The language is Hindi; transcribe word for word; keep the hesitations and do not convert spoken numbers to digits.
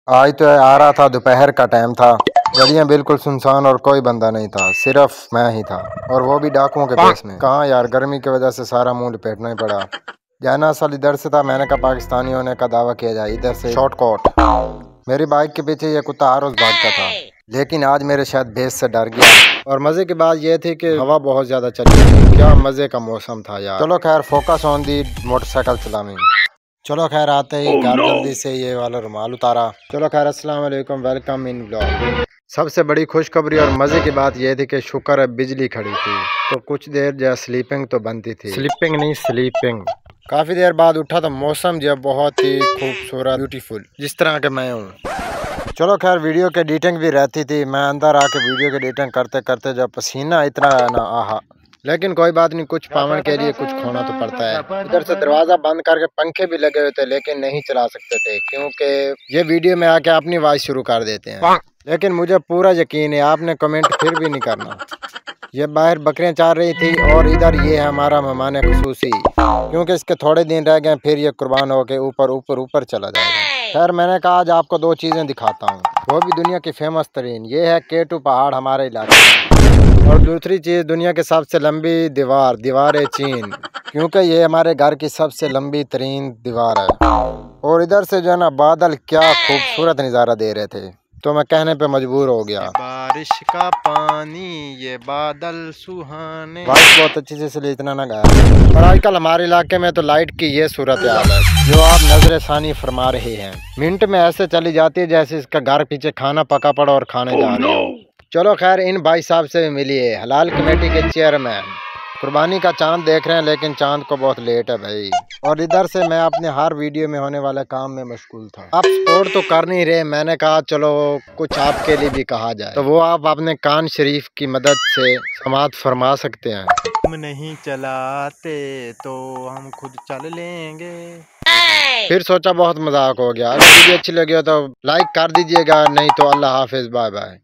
आज तो आ रहा था, दोपहर का टाइम था। गलियां बिल्कुल सुनसान और कोई बंदा नहीं था, सिर्फ मैं ही था, और वो भी डाकुओं के भेष में। कहाँ यार, गर्मी की वजह से सारा मुंह लपेटना ही पड़ा। जाना असल इधर से था, मैंने कहा पाकिस्तानी होने का दावा किया जाए, इधर से शॉर्टकट। मेरी बाइक के पीछे ये कुत्ता हर रोज भागता था, लेकिन आज मेरे शायद भेष से डर गया। और मजे की बात यह थी कि हवा बहुत ज्यादा चली थी। क्या मजे का मौसम था यार। चलो खैर, फोकस ऑन दी मोटरसाइकिल चलानी। चलो खैर, आते ही घर जल्दी से ये वाला रुमाल उतारा। चलो खैर, अस्सलाम वालेकुम, वेलकम इन ब्लॉग। सबसे बड़ी खुशखबरी और मजे की बात यह थी कि शुक्र है बिजली खड़ी थी, तो कुछ देर जो स्लीपिंग तो बनती थी। स्लीपिंग नहीं, स्लीपिंग। काफी देर बाद उठा तो मौसम जो बहुत ही खूबसूरत, ब्यूटीफुल, जिस तरह के मैं हूँ। चलो खैर, वीडियो के एडिटिंग भी रहती थी। मैं अंदर आके वीडियो के एडिटिंग करते करते जब पसीना इतना ना, आहा। लेकिन कोई बात नहीं, कुछ पावन के लिए कुछ खोना तो पड़ता है। इधर से दरवाजा बंद करके पंखे भी लगे हुए थे, लेकिन नहीं चला सकते थे क्योंकि ये वीडियो में आके अपनी आवाज शुरू कर देते हैं। लेकिन मुझे पूरा यकीन है, आपने कमेंट फिर भी नहीं करना। ये बाहर बकरियां चार रही थी और इधर ये है हमारा मेहमान खुसूसी, क्योंकि इसके थोड़े दिन रह गए, फिर ये कुर्बान होके ऊपर ऊपर ऊपर चला जाएगा। खैर, मैंने कहा आज आपको दो चीजें दिखाता हूँ, वो भी दुनिया की फेमस तरीन। ये है केटू पहाड़ हमारे इलाके में, और दूसरी चीज दुनिया की सबसे लंबी दीवार, दीवार चीन, क्योंकि ये हमारे घर की सबसे लंबी तरीन दीवार है। और इधर से जो है ना, बादल क्या खूबसूरत नज़ारा दे रहे थे, तो मैं कहने पे मजबूर हो गया। बारिश का पानी, ये बादल सुहाने। बारिश बहुत अच्छी से, इसलिए इतना ना गाया। और आजकल हमारे इलाके में तो लाइट की ये सूरत हाल है जो आप नजर सानी फरमा रहे हैं। मिनट में ऐसे चली जाती है जैसे इसका घर पीछे खाना पका पड़ा और खाने जा रहे हो। चलो खैर, इन भाई साहब से भी मिलिए, हलाल कमेटी के चेयरमैन। कुर्बानी का चांद देख रहे हैं, लेकिन चांद को बहुत लेट है भाई। और इधर से मैं अपने हर वीडियो में होने वाले काम में मशगूल था। आप सपोर्ट तो कर नहीं रहे, मैंने कहा चलो कुछ आपके लिए भी कहा जाए, तो वो आप अपने कान शरीफ की मदद से समाअत फरमा सकते हैं। हम नहीं चलाते तो हम खुद चल लेंगे। फिर सोचा बहुत मजाक हो गया। अगर वीडियो अच्छी लगी हो तो लाइक कर दीजिएगा, नहीं तो अल्लाह हाफिज, बाय बाय।